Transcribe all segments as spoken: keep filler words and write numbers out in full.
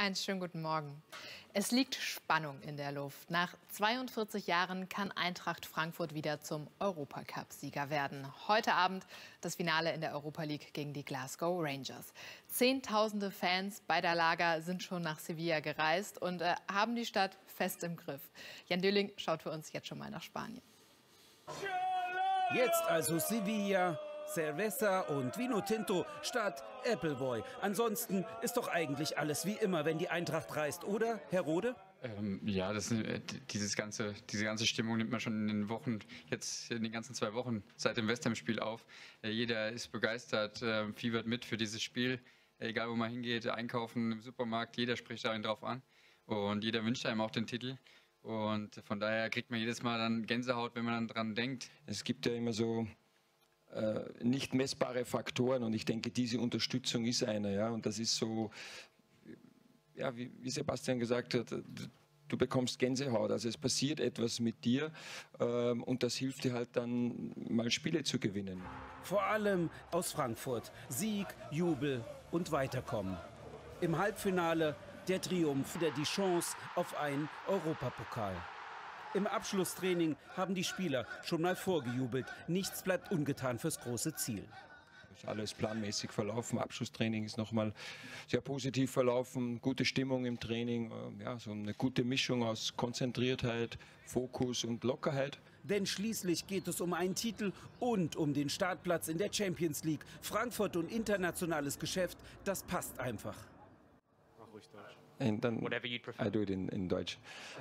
Einen schönen guten Morgen. Es liegt Spannung in der Luft. Nach zweiundvierzig Jahren kann Eintracht Frankfurt wieder zum Europacup-Sieger werden. Heute Abend das Finale in der Europa League gegen die Glasgow Rangers. Zehntausende Fans beider Lager sind schon nach Sevilla gereist und äh, haben die Stadt fest im Griff. Jan Döling schaut für uns jetzt schon mal nach Spanien. Jetzt also Sevilla, Cerveza und Vino Tinto statt Appleboy. Ansonsten ist doch eigentlich alles wie immer, wenn die Eintracht reist, oder, Herr Rode? Ähm, ja, das, äh, dieses ganze, diese ganze Stimmung nimmt man schon in den Wochen, jetzt in den ganzen zwei Wochen seit dem West Ham-Spiel auf. Äh, jeder ist begeistert, äh, fiebert mit für dieses Spiel. Äh, egal, wo man hingeht, einkaufen im Supermarkt, jeder spricht darin drauf an. Und jeder wünscht einem auch den Titel. Und von daher kriegt man jedes Mal dann Gänsehaut, wenn man dann dran denkt. Es gibt ja immer so äh, nicht messbare Faktoren und ich denke, diese Unterstützung ist einer. Ja? Und das ist so, ja, wie, wie Sebastian gesagt hat, du bekommst Gänsehaut. Also es passiert etwas mit dir ähm, und das hilft dir halt dann mal Spiele zu gewinnen. Vor allem aus Frankfurt. Sieg, Jubel und Weiterkommen. Im Halbfinale der Triumph, der die Chance auf einen Europapokal. Im Abschlusstraining haben die Spieler schon mal vorgejubelt. Nichts bleibt ungetan fürs große Ziel. Ist alles planmäßig verlaufen. Abschlusstraining ist nochmal sehr positiv verlaufen. Gute Stimmung im Training. Ja, so eine gute Mischung aus Konzentriertheit, Fokus und Lockerheit. Denn schließlich geht es um einen Titel und um den Startplatz in der Champions League. Frankfurt und internationales Geschäft, das passt einfach. Und dann, I do it in, in Deutsch.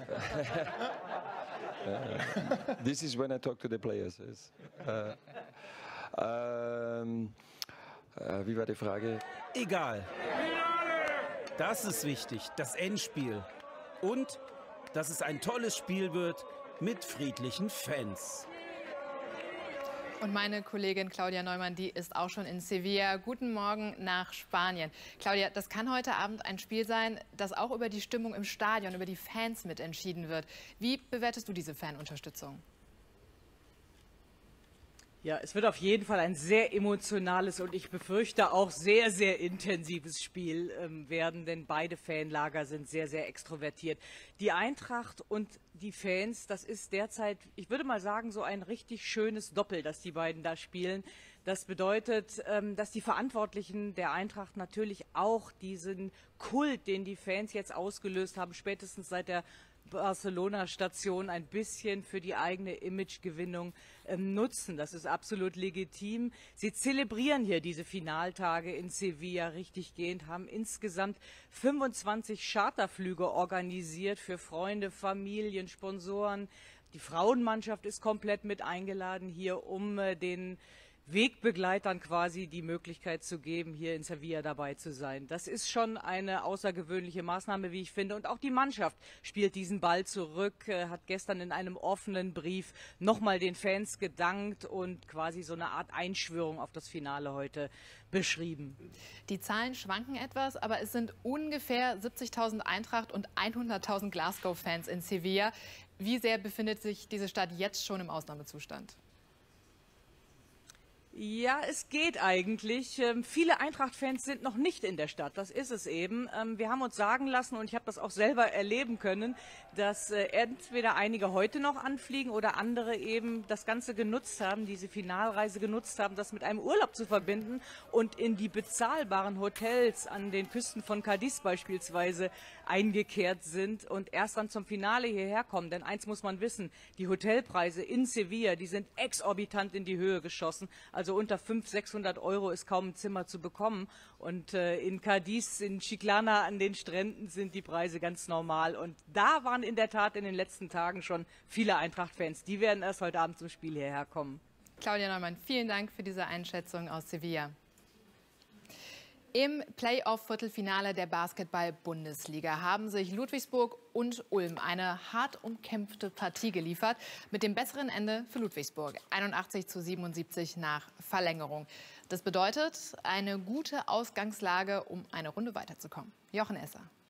uh, this is when I talk to the players. Yes. Uh, um, uh, wie war die Frage? Egal. Das ist wichtig, das Endspiel. Und dass es ein tolles Spiel wird mit friedlichen Fans. Und meine Kollegin Claudia Neumann, die ist auch schon in Sevilla. Guten Morgen nach Spanien. Claudia, das kann heute Abend ein Spiel sein, das auch über die Stimmung im Stadion, über die Fans mit entschieden wird. Wie bewertest du diese Fanunterstützung? Ja, es wird auf jeden Fall ein sehr emotionales und ich befürchte auch sehr, sehr intensives Spiel ähm, werden, denn beide Fanlager sind sehr, sehr extrovertiert. Die Eintracht und die Fans, das ist derzeit, ich würde mal sagen, so ein richtig schönes Doppel, das die beiden da spielen. Das bedeutet, ähm, dass die Verantwortlichen der Eintracht natürlich auch diesen Kult, den die Fans jetzt ausgelöst haben, spätestens seit der Barcelona-Station ein bisschen für die eigene Imagegewinnung ähm, nutzen. Das ist absolut legitim. Sie zelebrieren hier diese Finaltage in Sevilla richtig gehend, haben insgesamt fünfundzwanzig Charterflüge organisiert für Freunde, Familien, Sponsoren. Die Frauenmannschaft ist komplett mit eingeladen hier, um äh, den Wegbegleitern quasi die Möglichkeit zu geben, hier in Sevilla dabei zu sein. Das ist schon eine außergewöhnliche Maßnahme, wie ich finde. Und auch die Mannschaft spielt diesen Ball zurück, hat gestern in einem offenen Brief nochmal den Fans gedankt und quasi so eine Art Einschwörung auf das Finale heute beschrieben. Die Zahlen schwanken etwas, aber es sind ungefähr siebzigtausend Eintracht- und hunderttausend Glasgow-Fans in Sevilla. Wie sehr befindet sich diese Stadt jetzt schon im Ausnahmezustand? Ja, es geht eigentlich. Ähm, viele Eintracht-Fans sind noch nicht in der Stadt, das ist es eben. Ähm, wir haben uns sagen lassen, und ich habe das auch selber erleben können, dass äh, entweder einige heute noch anfliegen oder andere eben das Ganze genutzt haben, diese Finalreise genutzt haben, das mit einem Urlaub zu verbinden und in die bezahlbaren Hotels an den Küsten von Cadiz beispielsweise eingekehrt sind und erst dann zum Finale hierher kommen. Denn eins muss man wissen, die Hotelpreise in Sevilla, die sind exorbitant in die Höhe geschossen. Also Also unter fünfhundert, sechshundert Euro ist kaum ein Zimmer zu bekommen. Und äh, in Cadiz, in Chiclana an den Stränden sind die Preise ganz normal. Und da waren in der Tat in den letzten Tagen schon viele Eintracht-Fans. Die werden erst heute Abend zum Spiel hierher kommen. Claudia Neumann, vielen Dank für diese Einschätzung aus Sevilla. Im Playoff-Viertelfinale der Basketball-Bundesliga haben sich Ludwigsburg und Ulm eine hart umkämpfte Partie geliefert, mit dem besseren Ende für Ludwigsburg, einundachtzig zu siebenundsiebzig nach Verlängerung. Das bedeutet eine gute Ausgangslage, um eine Runde weiterzukommen. Jochen Esser.